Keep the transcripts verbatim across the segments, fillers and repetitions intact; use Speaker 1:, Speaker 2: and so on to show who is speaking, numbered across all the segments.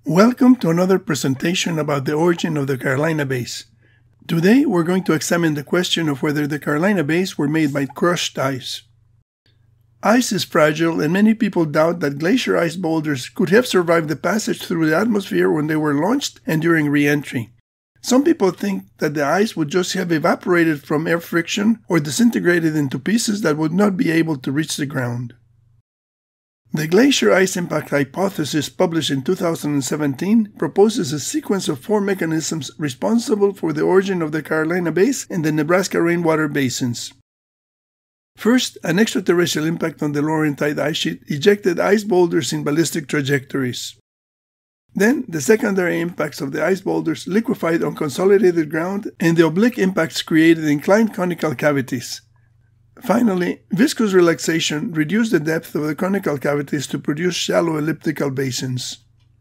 Speaker 1: Welcome to another presentation about the origin of the Carolina Bays. Today we're going to examine the question of whether the Carolina Bays were made by crushed ice. Ice is fragile, and many people doubt that glacier ice boulders could have survived the passage through the atmosphere when they were launched and during re-entry. Some people think that the ice would just have evaporated from air friction or disintegrated into pieces that would not be able to reach the ground. The glacier ice impact hypothesis, published in two thousand seventeen, proposes a sequence of four mechanisms responsible for the origin of the Carolina Bays and the Nebraska rainwater basins. First, an extraterrestrial impact on the Laurentide ice sheet ejected ice boulders in ballistic trajectories. Then, the secondary impacts of the ice boulders liquefied on consolidated ground, and the oblique impacts created inclined conical cavities. Finally, viscous relaxation reduced the depth of the conical cavities to produce shallow elliptical basins.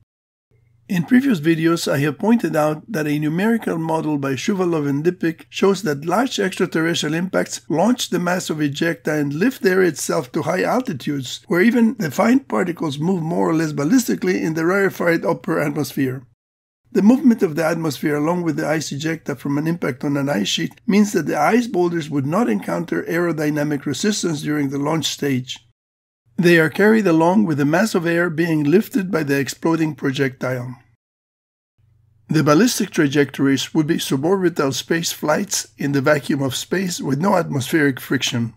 Speaker 1: In previous videos, I have pointed out that a numerical model by Shuvalov and Dipik shows that large extraterrestrial impacts launch the mass of ejecta and lift the area itself to high altitudes, where even the fine particles move more or less ballistically in the rarefied upper atmosphere. The movement of the atmosphere along with the ice ejecta from an impact on an ice sheet means that the ice boulders would not encounter aerodynamic resistance during the launch stage. They are carried along with the mass of air being lifted by the exploding projectile. The ballistic trajectories would be suborbital space flights in the vacuum of space with no atmospheric friction.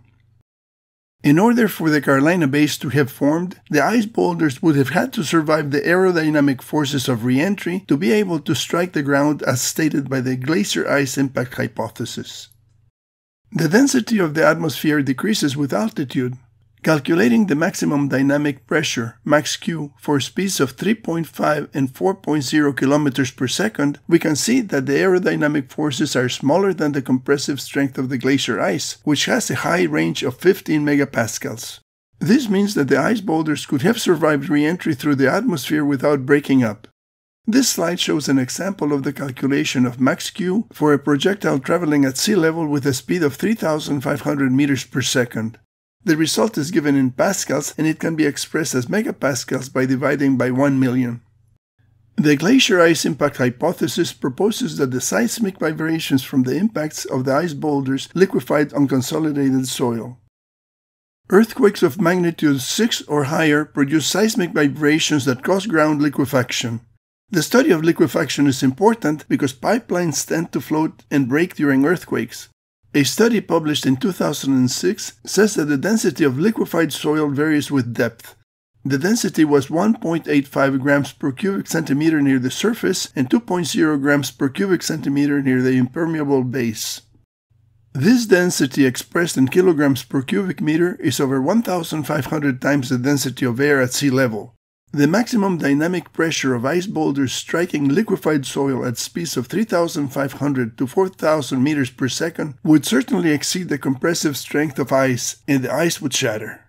Speaker 1: In order for the Carolina Bays to have formed, the ice boulders would have had to survive the aerodynamic forces of re-entry to be able to strike the ground as stated by the glacier ice impact hypothesis. The density of the atmosphere decreases with altitude. Calculating the maximum dynamic pressure, max Q, for speeds of three point five and four point zero kilometers per second, we can see that the aerodynamic forces are smaller than the compressive strength of the glacier ice, which has a high range of fifteen megapascals. This means that the ice boulders could have survived re-entry through the atmosphere without breaking up. This slide shows an example of the calculation of max Q for a projectile traveling at sea level with a speed of three thousand five hundred meters per second. The result is given in pascals, and it can be expressed as megapascals by dividing by one million. The glacier ice impact hypothesis proposes that the seismic vibrations from the impacts of the ice boulders liquefied unconsolidated soil. Earthquakes of magnitude six or higher produce seismic vibrations that cause ground liquefaction. The study of liquefaction is important because pipelines tend to float and break during earthquakes. A study published in two thousand six says that the density of liquefied soil varies with depth. The density was one point eight five grams per cubic centimeter near the surface and two point zero grams per cubic centimeter near the impermeable base. This density expressed in kilograms per cubic meter is over one thousand five hundred times the density of air at sea level. The maximum dynamic pressure of ice boulders striking liquefied soil at speeds of three thousand five hundred to four thousand meters per second would certainly exceed the compressive strength of ice, and the ice would shatter.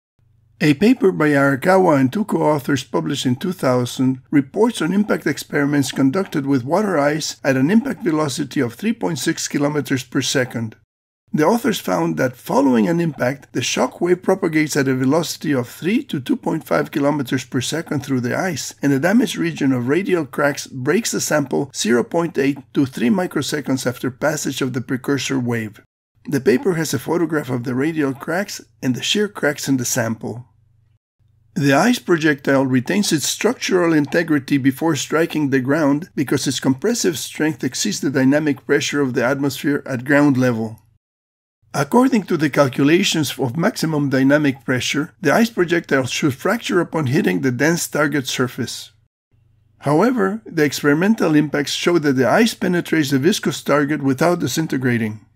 Speaker 1: A paper by Arakawa and two co-authors published in two thousand reports on impact experiments conducted with water ice at an impact velocity of three point six kilometers per second. The authors found that following an impact, the shock wave propagates at a velocity of three to two point five kilometers per second through the ice, and the damaged region of radial cracks breaks the sample zero point eight to three microseconds after passage of the precursor wave. The paper has a photograph of the radial cracks and the shear cracks in the sample. The ice projectile retains its structural integrity before striking the ground because its compressive strength exceeds the dynamic pressure of the atmosphere at ground level. According to the calculations of maximum dynamic pressure, the ice projectile should fracture upon hitting the dense target surface. However, the experimental impacts show that the ice penetrates the viscous target without disintegrating.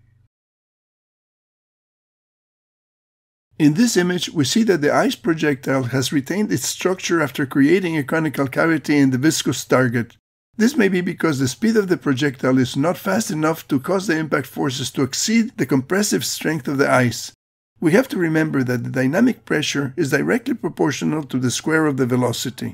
Speaker 1: In this image, we see that the ice projectile has retained its structure after creating a conical cavity in the viscous target. This may be because the speed of the projectile is not fast enough to cause the impact forces to exceed the compressive strength of the ice. We have to remember that the dynamic pressure is directly proportional to the square of the velocity.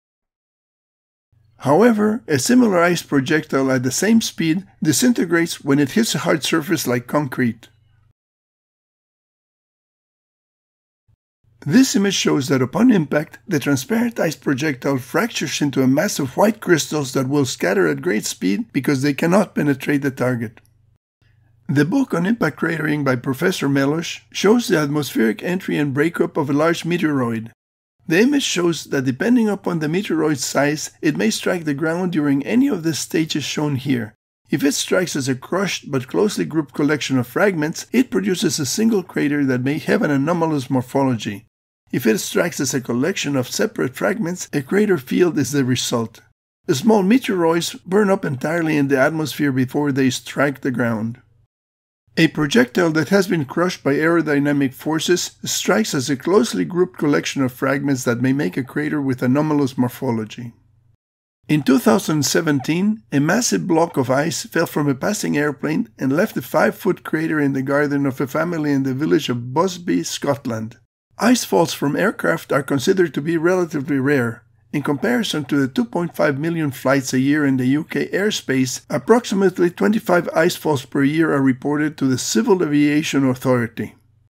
Speaker 1: However, a similar ice projectile at the same speed disintegrates when it hits a hard surface like concrete. This image shows that upon impact, the transparent ice projectile fractures into a mass of white crystals that will scatter at great speed because they cannot penetrate the target. The book on impact cratering by Professor Melosh shows the atmospheric entry and breakup of a large meteoroid. The image shows that depending upon the meteoroid's size, it may strike the ground during any of the stages shown here. If it strikes as a crushed but closely grouped collection of fragments, it produces a single crater that may have an anomalous morphology. If it strikes as a collection of separate fragments, a crater field is the result. The small meteoroids burn up entirely in the atmosphere before they strike the ground. A projectile that has been crushed by aerodynamic forces strikes as a closely grouped collection of fragments that may make a crater with anomalous morphology. In two thousand seventeen, a massive block of ice fell from a passing airplane and left a five-foot crater in the garden of a family in the village of Busby, Scotland. Ice falls from aircraft are considered to be relatively rare. In comparison to the two point five million flights a year in the U K airspace, approximately twenty-five icefalls per year are reported to the Civil Aviation Authority.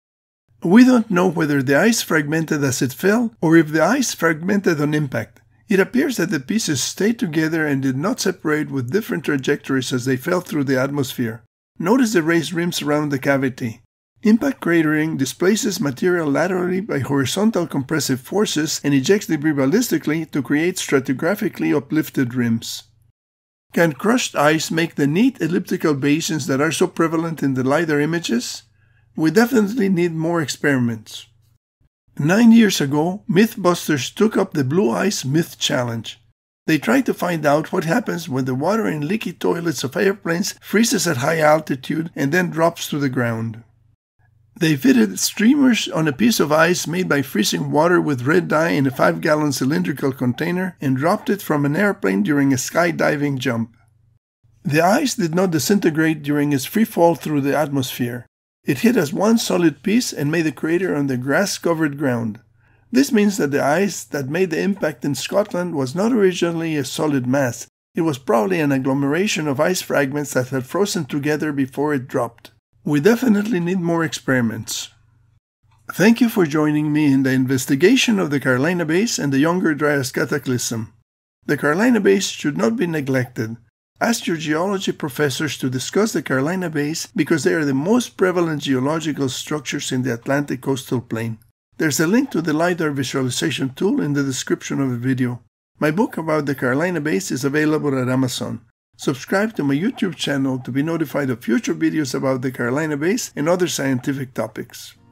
Speaker 1: We don't know whether the ice fragmented as it fell or if the ice fragmented on impact. It appears that the pieces stayed together and did not separate with different trajectories as they fell through the atmosphere. Notice the raised rims around the cavity. Impact cratering displaces material laterally by horizontal compressive forces and ejects debris ballistically to create stratigraphically uplifted rims. Can crushed ice make the neat elliptical basins that are so prevalent in the LiDAR images? We definitely need more experiments. Nine years ago, Mythbusters took up the Blue Ice Myth Challenge. They tried to find out what happens when the water in leaky toilets of airplanes freezes at high altitude and then drops to the ground. They fitted streamers on a piece of ice made by freezing water with red dye in a five gallon cylindrical container and dropped it from an airplane during a skydiving jump. The ice did not disintegrate during its free fall through the atmosphere. It hit as one solid piece and made a crater on the grass-covered ground. This means that the ice that made the impact in Scotland was not originally a solid mass. It was probably an agglomeration of ice fragments that had frozen together before it dropped. We definitely need more experiments. Thank you for joining me in the investigation of the Carolina Bays and the Younger Dryas Cataclysm. The Carolina Bays should not be neglected. Ask your geology professors to discuss the Carolina Bays because they are the most prevalent geological structures in the Atlantic coastal plain. There's a link to the LiDAR visualization tool in the description of the video. My book about the Carolina Bays is available at Amazon. Subscribe to my YouTube channel to be notified of future videos about the Carolina Bays and other scientific topics.